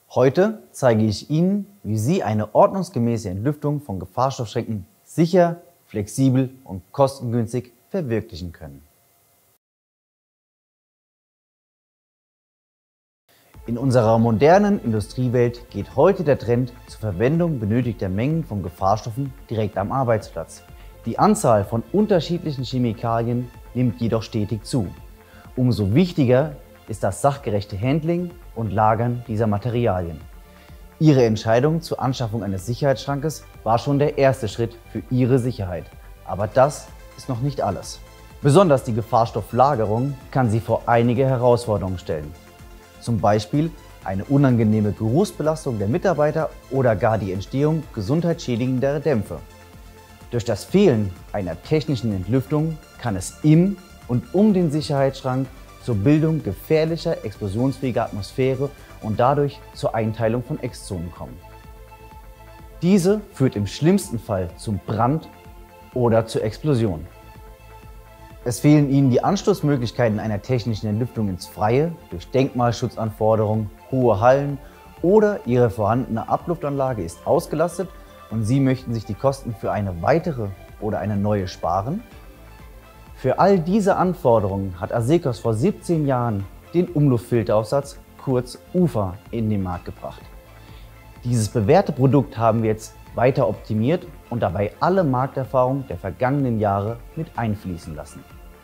Heute zeige ich Ihnen, wie Sie eine ordnungsgemäße Entlüftung von Gefahrstoffschränken sicher, flexibel und kostengünstig verwirklichen können. In unserer modernen Industriewelt geht heute der Trend zur Verwendung benötigter Mengen von Gefahrstoffen direkt am Arbeitsplatz. Die Anzahl von unterschiedlichen Chemikalien nimmt jedoch stetig zu. Umso wichtiger ist das sachgerechte Handling und Lagern dieser Materialien. Ihre Entscheidung zur Anschaffung eines Sicherheitsschrankes war schon der erste Schritt für Ihre Sicherheit. Aber das ist noch nicht alles. Besonders die Gefahrstofflagerung kann Sie vor einige Herausforderungen stellen. Zum Beispiel eine unangenehme Geruchsbelastung der Mitarbeiter oder gar die Entstehung gesundheitsschädigender Dämpfe. Durch das Fehlen einer technischen Entlüftung kann es im und um den Sicherheitsschrank zur Bildung gefährlicher, explosionsfähiger Atmosphäre und dadurch zur Einteilung von Exzonen kommen. Diese führt im schlimmsten Fall zum Brand oder zur Explosion. Es fehlen Ihnen die Anschlussmöglichkeiten einer technischen Entlüftung ins Freie durch Denkmalschutzanforderungen, hohe Hallen oder Ihre vorhandene Abluftanlage ist ausgelastet und Sie möchten sich die Kosten für eine weitere oder eine neue sparen? Für all diese Anforderungen hat Asecos vor 17 Jahren den Umluftfilteraufsatz, kurz UFA, in den Markt gebracht. Dieses bewährte Produkt haben wir jetzt weiter optimiert und dabei alle Markterfahrung der vergangenen Jahre mit einfließen lassen.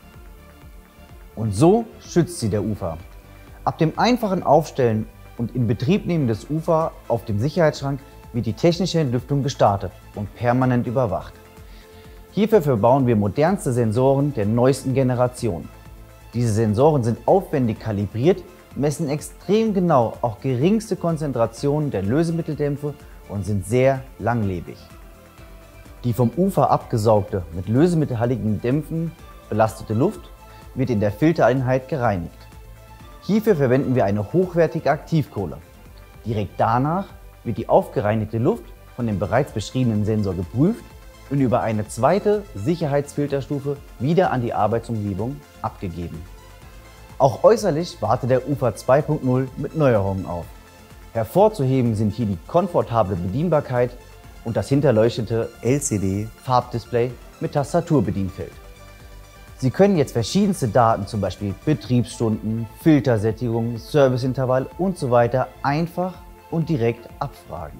Und so schützt sie der UFA. Ab dem einfachen Aufstellen und Inbetriebnehmen des UFA auf dem Sicherheitsschrank wird die technische Entlüftung gestartet und permanent überwacht. Hierfür verbauen wir modernste Sensoren der neuesten Generation. Diese Sensoren sind aufwendig kalibriert, messen extrem genau auch geringste Konzentrationen der Lösemitteldämpfe und sind sehr langlebig. Die vom Ufer abgesaugte, mit lösemittelhaltigen Dämpfen belastete Luft wird in der Filtereinheit gereinigt. Hierfür verwenden wir eine hochwertige Aktivkohle. Direkt danach wird die aufgereinigte Luft von dem bereits beschriebenen Sensor geprüft und über eine zweite Sicherheitsfilterstufe wieder an die Arbeitsumgebung abgegeben. Auch äußerlich wartet der UFA 2.0 mit Neuerungen auf. Hervorzuheben sind hier die komfortable Bedienbarkeit und das hinterleuchtete LCD-Farbdisplay mit Tastaturbedienfeld. Sie können jetzt verschiedenste Daten, zum Beispiel Betriebsstunden, Filtersättigung, Serviceintervall usw. einfach und direkt abfragen.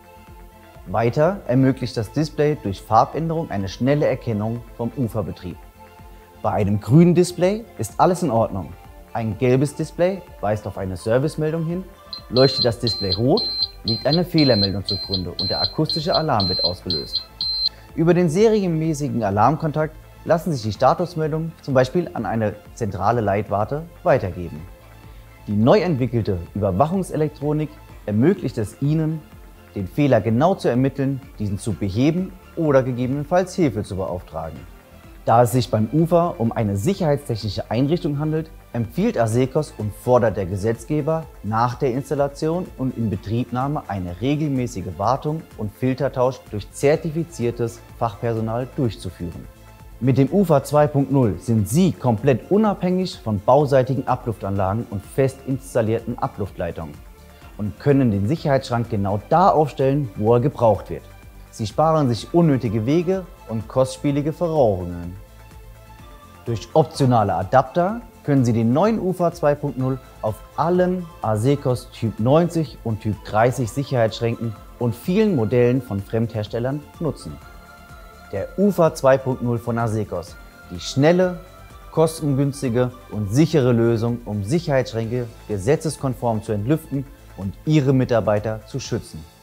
Weiter ermöglicht das Display durch Farbänderung eine schnelle Erkennung vom UFA-Betrieb. Bei einem grünen Display ist alles in Ordnung. Ein gelbes Display weist auf eine Servicemeldung hin. Leuchtet das Display rot, liegt eine Fehlermeldung zugrunde und der akustische Alarm wird ausgelöst. Über den serienmäßigen Alarmkontakt lassen sich die Statusmeldungen zum Beispiel an eine zentrale Leitwarte weitergeben. Die neu entwickelte Überwachungselektronik ermöglicht es Ihnen, den Fehler genau zu ermitteln, diesen zu beheben oder gegebenenfalls Hilfe zu beauftragen. Da es sich beim UFA um eine sicherheitstechnische Einrichtung handelt, empfiehlt Asecos und fordert der Gesetzgeber nach der Installation und Inbetriebnahme eine regelmäßige Wartung und Filtertausch durch zertifiziertes Fachpersonal durchzuführen. Mit dem UFA 2.0 sind Sie komplett unabhängig von bauseitigen Abluftanlagen und fest installierten Abluftleitungen und können den Sicherheitsschrank genau da aufstellen, wo er gebraucht wird. Sie sparen sich unnötige Wege und kostspielige Verrohrungen. Durch optionale Adapter können Sie den neuen UFA 2.0 auf allen Asecos Typ 90 und Typ 30 Sicherheitsschränken und vielen Modellen von Fremdherstellern nutzen. Der UFA 2.0 von Asecos, die schnelle, kostengünstige und sichere Lösung, um Sicherheitsschränke gesetzeskonform zu entlüften und Ihre Mitarbeiter zu schützen.